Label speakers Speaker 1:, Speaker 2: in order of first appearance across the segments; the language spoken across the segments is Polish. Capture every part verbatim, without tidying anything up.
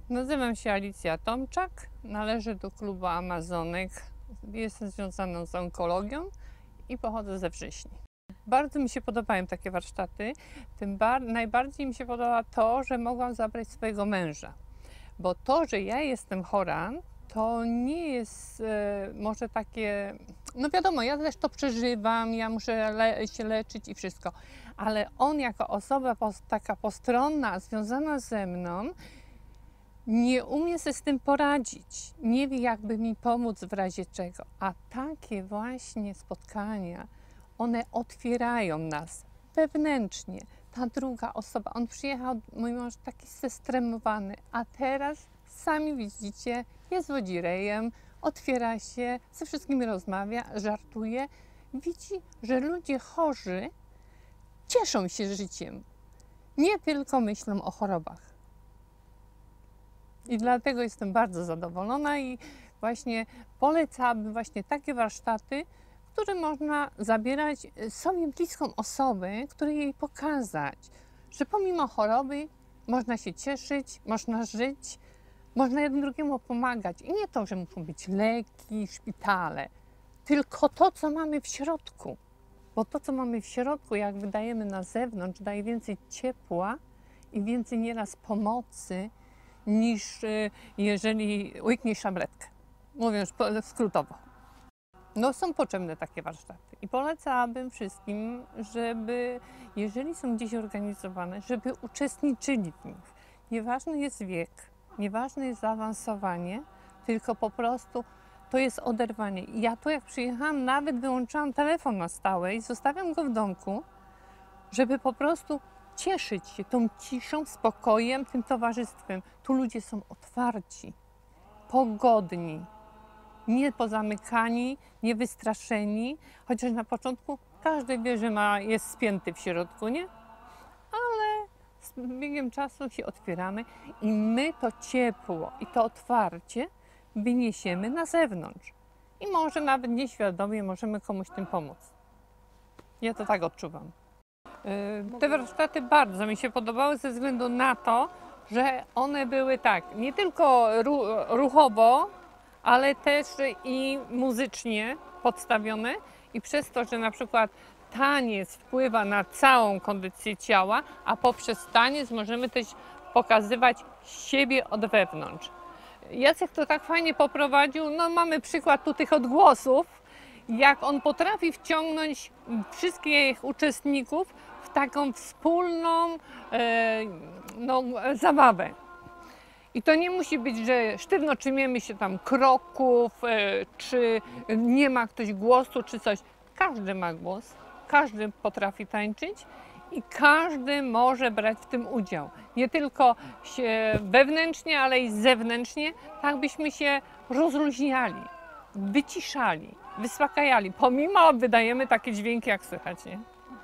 Speaker 1: Nazywam się Alicja Tomczak, należę do klubu Amazonek. Jestem związana z onkologią i pochodzę ze Wrześni. Bardzo mi się podobają takie warsztaty, tym bar najbardziej mi się podoba to, że mogłam zabrać swojego męża. Bo to, że ja jestem chora, to nie jest e, może takie, no wiadomo, ja też to przeżywam, ja muszę le się leczyć i wszystko, ale on jako osoba pos taka postronna, związana ze mną, nie umie sobie z tym poradzić, nie wie, jakby mi pomóc w razie czego. A takie właśnie spotkania, one otwierają nas wewnętrznie. Ta druga osoba, on przyjechał, mój mąż taki zestremowany, a teraz sami widzicie, jest wodzirejem, otwiera się, ze wszystkimi rozmawia, żartuje. Widzi, że ludzie chorzy cieszą się życiem, nie tylko myślą o chorobach. I dlatego jestem bardzo zadowolona i właśnie polecałabym właśnie takie warsztaty, w które można zabierać sobie bliską osobę, której jej pokazać, że pomimo choroby można się cieszyć, można żyć, można jednym drugiemu pomagać. I nie to, że muszą być leki, szpitale, tylko to, co mamy w środku. Bo to, co mamy w środku, jak wydajemy na zewnątrz, daje więcej ciepła i więcej nieraz pomocy, niż jeżeli łykniesz szabletkę, mówiąc skrótowo. No są potrzebne takie warsztaty i polecałabym wszystkim, żeby, jeżeli są gdzieś organizowane, żeby uczestniczyli w nich. Nieważny jest wiek, nieważne jest zaawansowanie, tylko po prostu to jest oderwanie. Ja tu jak przyjechałam, nawet wyłączałam telefon na stałe i zostawiam go w domku, żeby po prostu cieszyć się tą ciszą, spokojem, tym towarzystwem. Tu ludzie są otwarci, pogodni, nie pozamykani, nie wystraszeni, chociaż na początku każdy wie, że ma, jest spięty w środku, nie? Ale z biegiem czasu się otwieramy i my to ciepło i to otwarcie wyniesiemy na zewnątrz. I może nawet nieświadomie możemy komuś tym pomóc. Ja to tak odczuwam. Te warsztaty bardzo mi się podobały ze względu na to, że one były tak, nie tylko ruchowo, ale też i muzycznie podstawione i przez to, że na przykład taniec wpływa na całą kondycję ciała, a poprzez taniec możemy też pokazywać siebie od wewnątrz. Jacek to tak fajnie poprowadził, no mamy przykład tu tych odgłosów, jak on potrafi wciągnąć wszystkich uczestników w taką wspólną e, no, zabawę. I to nie musi być, że sztywno trzymiemy się tam kroków, e, czy nie ma ktoś głosu, czy coś. Każdy ma głos, każdy potrafi tańczyć i każdy może brać w tym udział. Nie tylko się wewnętrznie, ale i zewnętrznie, tak byśmy się rozluźniali, wyciszali, wyspokajali, pomimo wydajemy takie dźwięki, jak słychać, nie?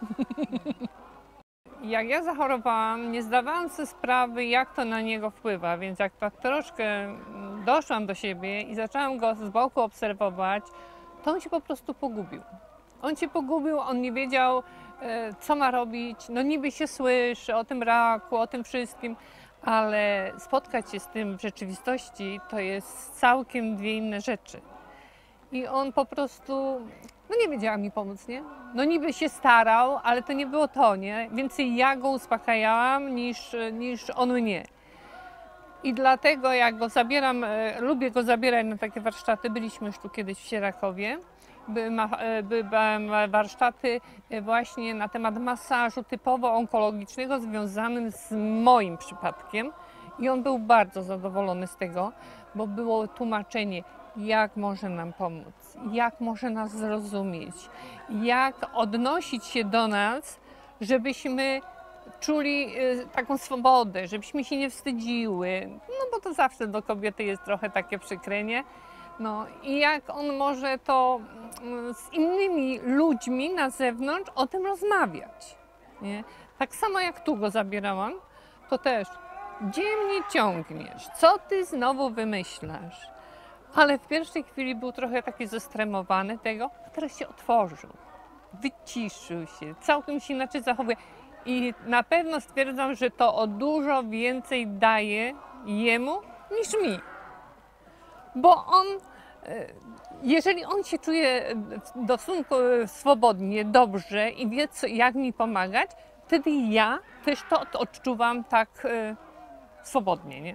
Speaker 1: Jak ja zachorowałam, nie zdawałam sobie sprawy, jak to na niego wpływa, więc jak tak troszkę doszłam do siebie i zaczęłam go z boku obserwować, to on się po prostu pogubił. On się pogubił, on nie wiedział, co ma robić, no niby się słyszy o tym raku, o tym wszystkim, ale spotkać się z tym w rzeczywistości to jest całkiem dwie inne rzeczy. I on po prostu, no nie wiedziała mi pomóc, nie? No niby się starał, ale to nie było to, nie? Więcej ja go uspokajałam niż, niż on mnie. I dlatego jak go zabieram, lubię go zabierać na takie warsztaty, byliśmy już tu kiedyś w Sierakowie, były warsztaty właśnie na temat masażu typowo onkologicznego związanym z moim przypadkiem i on był bardzo zadowolony z tego, bo było tłumaczenie, jak może nam pomóc, jak może nas zrozumieć, jak odnosić się do nas, żebyśmy czuli taką swobodę, żebyśmy się nie wstydziły, no bo to zawsze do kobiety jest trochę takie przykre, nie? No i jak on może to z innymi ludźmi na zewnątrz o tym rozmawiać, nie? Tak samo jak tu go zabierałam, to też, gdzie mnie ciągniesz, co ty znowu wymyślasz? Ale w pierwszej chwili był trochę taki zestremowany tego, a teraz się otworzył, wyciszył się, całkiem się inaczej zachowuje. I na pewno stwierdzam, że to o dużo więcej daje jemu niż mi. Bo on, jeżeli on się czuje do stosunku swobodnie, dobrze i wie, co, jak mi pomagać, wtedy ja też to, to odczuwam tak e, swobodnie, nie?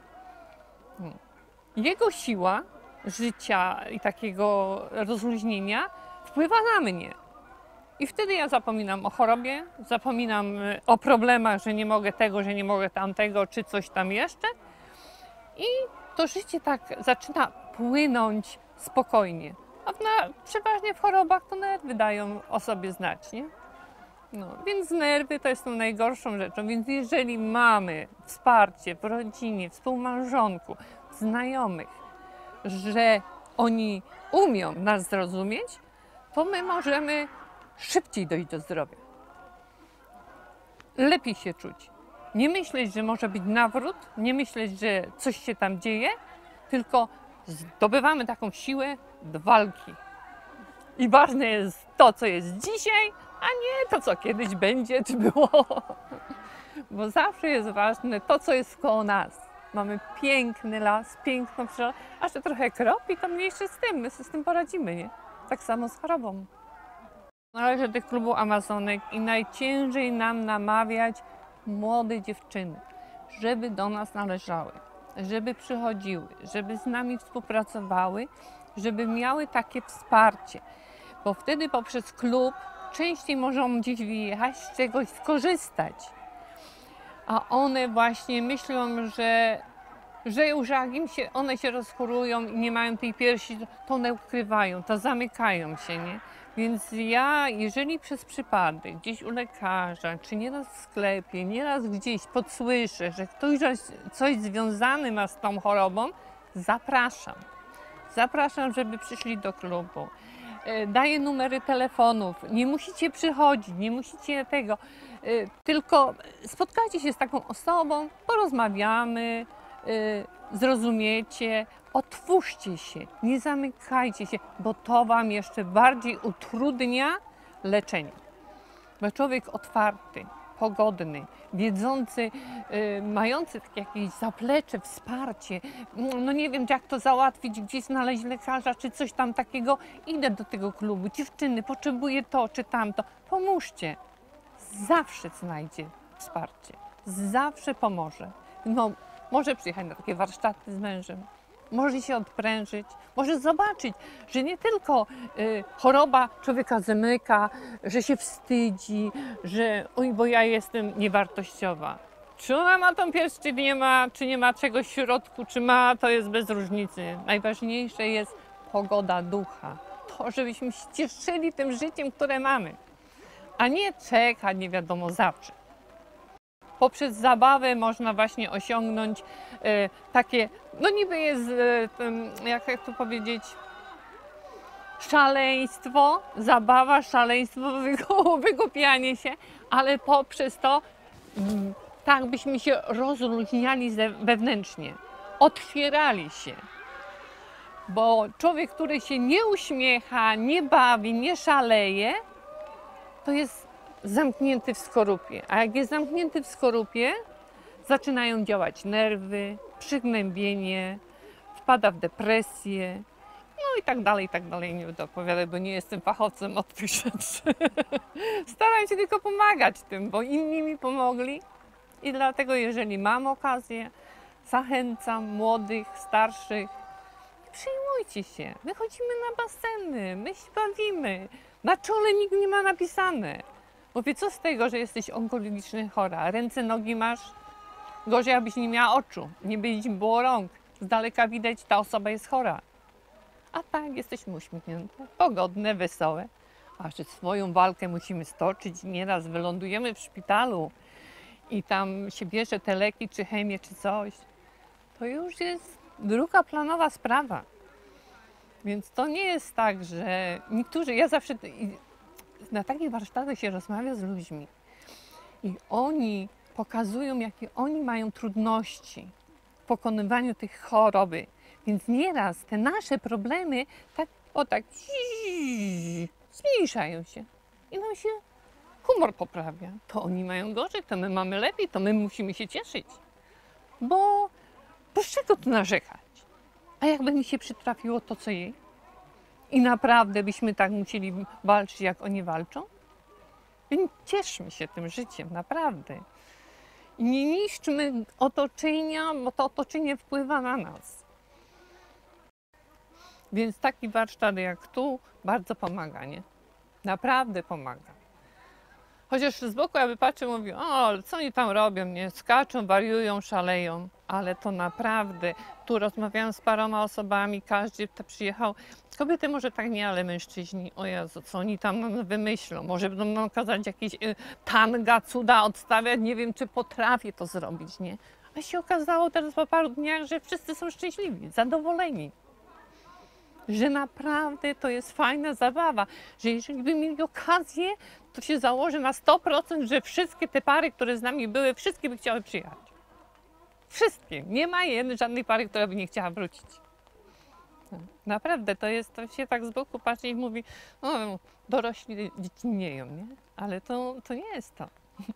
Speaker 1: Jego siła życia i takiego rozluźnienia wpływa na mnie. I wtedy ja zapominam o chorobie, zapominam o problemach, że nie mogę tego, że nie mogę tamtego, czy coś tam jeszcze. I to życie tak zaczyna płynąć spokojnie. A na, przeważnie w chorobach to nerwy dają o sobie znać, nie? No, więc nerwy to jest tą najgorszą rzeczą. Więc jeżeli mamy wsparcie w rodzinie, współmałżonku, znajomych, że oni umią nas zrozumieć, to my możemy szybciej dojść do zdrowia. Lepiej się czuć. Nie myśleć, że może być nawrót, nie myśleć, że coś się tam dzieje, tylko zdobywamy taką siłę do walki. I ważne jest to, co jest dzisiaj, a nie to, co kiedyś będzie, czy było. Bo zawsze jest ważne to, co jest koło nas. Mamy piękny las, piękną przyrodę, a że trochę kropi, to mniejsze z tym, my sobie z tym poradzimy, nie? Tak samo z chorobą. Należę do tych klubu Amazonek i najciężej nam namawiać młode dziewczyny, żeby do nas należały, żeby przychodziły, żeby z nami współpracowały, żeby miały takie wsparcie, bo wtedy poprzez klub częściej możemy gdzieś wyjechać, z czegoś skorzystać. A one właśnie myślą, że, że już jak im się, one się rozchorują i nie mają tej piersi, to one ukrywają, to zamykają się, nie? Więc ja, jeżeli przez przypadek gdzieś u lekarza, czy nieraz w sklepie, nieraz gdzieś podsłyszę, że ktoś coś związane ma z tą chorobą, zapraszam. Zapraszam, żeby przyszli do klubu. Daję numery telefonów. Nie musicie przychodzić, nie musicie tego. Tylko spotkajcie się z taką osobą, porozmawiamy, zrozumiecie, otwórzcie się, nie zamykajcie się, bo to wam jeszcze bardziej utrudnia leczenie. Bo człowiek otwarty, pogodny, wiedzący, yy, mający takie jakieś zaplecze, wsparcie, no nie wiem jak to załatwić, gdzieś znaleźć lekarza czy coś tam takiego, idę do tego klubu, dziewczyny, potrzebuję to czy tamto, pomóżcie. Zawsze znajdzie wsparcie, zawsze pomoże. No, może przyjechać na takie warsztaty z mężem, może się odprężyć, może zobaczyć, że nie tylko y, choroba człowieka zamyka, że się wstydzi, że oj, bo ja jestem niewartościowa. Czy ona ma tą pierś, czy nie ma, czy nie ma czegoś w środku, czy ma, to jest bez różnicy. Najważniejsze jest pogoda ducha. To, żebyśmy się cieszyli tym życiem, które mamy, a nie czekać nie wiadomo zawsze. Poprzez zabawę można właśnie osiągnąć e, takie, no niby jest, e, jak, jak to powiedzieć, szaleństwo, zabawa, szaleństwo, wygłupianie się, ale poprzez to m, tak byśmy się rozluźniali wewnętrznie, otwierali się. Bo człowiek, który się nie uśmiecha, nie bawi, nie szaleje, to jest zamknięty w skorupie, a jak jest zamknięty w skorupie, zaczynają działać nerwy, przygnębienie, wpada w depresję, no i tak dalej, i tak dalej. Nie będę opowiadać, bo nie jestem fachowcem od tych rzeczy. Staram się tylko pomagać tym, bo inni mi pomogli i dlatego, jeżeli mam okazję, zachęcam młodych, starszych, przyjmujcie się, wychodzimy na baseny, my się bawimy, na czole nikt nie ma napisane. Mówię, co z tego, że jesteś onkologicznie chora? Ręce, nogi masz? Gorzej, abyś nie miała oczu, nie by ci było rąk. Z daleka widać, ta osoba jest chora. A tak, jesteśmy uśmiechnięte, pogodne, wesołe. A że swoją walkę musimy stoczyć, nieraz wylądujemy w szpitalu i tam się bierze te leki, czy chemię, czy coś, to już jest drugoplanowa sprawa. Więc to nie jest tak, że niektórzy, ja zawsze na takich warsztatach się rozmawia z ludźmi i oni pokazują, jakie oni mają trudności w pokonywaniu tych choroby. Więc nieraz te nasze problemy tak, o tak zmniejszają się i nam się humor poprawia. To oni mają gorzej, to my mamy lepiej, to my musimy się cieszyć. Bo, bo z czego tu narzekać? A jakby mi się przytrafiło to, co jej? I naprawdę byśmy tak musieli walczyć, jak oni walczą? Więc cieszmy się tym życiem, naprawdę. I nie niszczmy otoczenia, bo to otoczenie wpływa na nas. Więc taki warsztat jak tu bardzo pomaga, nie? Naprawdę pomaga. Chociaż z boku jakby patrzę, mówię, o, co oni tam robią, nie? Skaczą, wariują, szaleją. Ale to naprawdę, tu rozmawiałam z paroma osobami, każdy to przyjechał. Kobiety może tak nie, ale mężczyźni, o Jezu, co oni tam wymyślą? Może będą nam kazać jakieś y, tanga, cuda odstawiać, nie wiem, czy potrafię to zrobić, nie? A się okazało teraz po paru dniach, że wszyscy są szczęśliwi, zadowoleni. Że naprawdę to jest fajna zabawa, że jeżeli by mieli okazję, to się założy na sto procent, że wszystkie te pary, które z nami były, wszystkie by chciały przyjechać. Wszystkie. Nie ma jednej, żadnej pary, która by nie chciała wrócić. Naprawdę, to jest, to się tak z boku patrzy i mówi, no dorośli dziecinnieją, nie? Ale to, to nie jest to.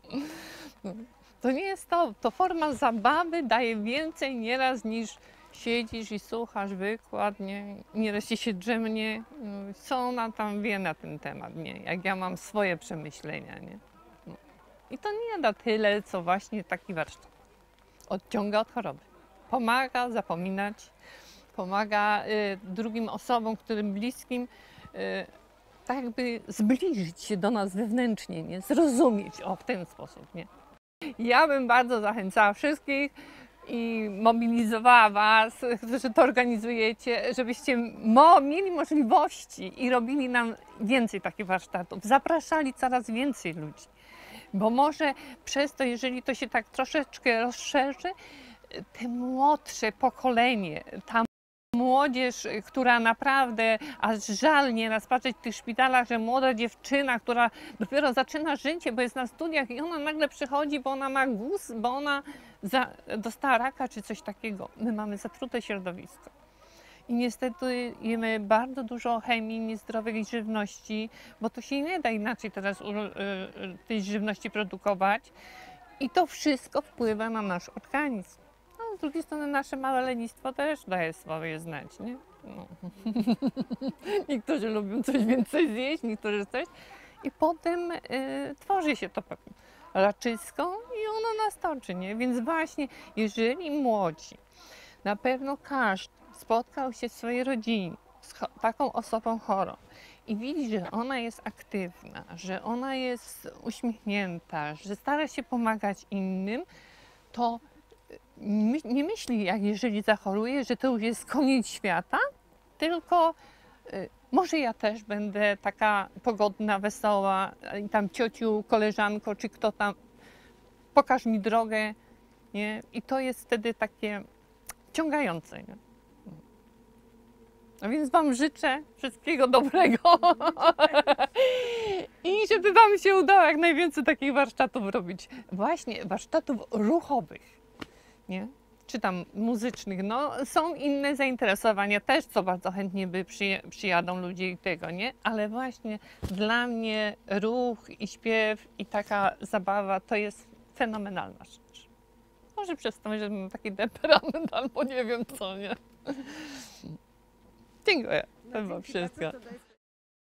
Speaker 1: To nie jest to. To forma zabawy daje więcej nieraz niż siedzisz i słuchasz wykład, nie? Nieraz ci się drzemnie, co ona tam wie na ten temat, nie? Jak ja mam swoje przemyślenia, nie? No. I to nie da tyle, co właśnie taki warsztat. Odciąga od choroby. Pomaga zapominać, pomaga y, drugim osobom, którym bliskim, y, tak jakby zbliżyć się do nas wewnętrznie, nie? Zrozumieć, o, w ten sposób, nie? Ja bym bardzo zachęcała wszystkich i mobilizowała Was, którzy to organizujecie, żebyście mo mieli możliwości i robili nam więcej takich warsztatów, zapraszali coraz więcej ludzi. Bo może przez to, jeżeli to się tak troszeczkę rozszerzy, te młodsze pokolenie, ta młodzież, która naprawdę, aż żal nieraz patrzeć w tych szpitalach, że młoda dziewczyna, która dopiero zaczyna życie, bo jest na studiach i ona nagle przychodzi, bo ona ma guz, bo ona za, dostała raka czy coś takiego. My mamy zatrute środowisko. I niestety jemy bardzo dużo chemii, niezdrowej żywności, bo to się nie da inaczej teraz tej żywności produkować. I to wszystko wpływa na nasz organizm. A z drugiej strony nasze małe lenistwo też daje swoje znać, nie? No. Niektórzy lubią coś więcej zjeść, niektórzy coś. I potem y, tworzy się to raczysko i ono nas toczy, nie? Więc właśnie, jeżeli młodzi, na pewno każdy spotkał się w swojej rodzinie z taką osobą chorą i widzi, że ona jest aktywna, że ona jest uśmiechnięta, że stara się pomagać innym, to nie myśli, jak jeżeli zachoruje, że to już jest koniec świata, tylko y, może ja też będę taka pogodna, wesoła i tam ciociu, koleżanko, czy kto tam, pokaż mi drogę, nie? I to jest wtedy takie wciągające, nie? A więc Wam życzę wszystkiego dobrego i żeby Wam się udało jak najwięcej takich warsztatów robić. Właśnie warsztatów ruchowych, nie? Czy tam muzycznych. No, są inne zainteresowania też, co bardzo chętnie by przyj przyjadą ludzie i tego, nie? Ale właśnie dla mnie ruch i śpiew i taka zabawa to jest fenomenalna rzecz. Może przez to, że mam taki temperament albo nie wiem co, nie? Dziękuję. To chyba wszystko.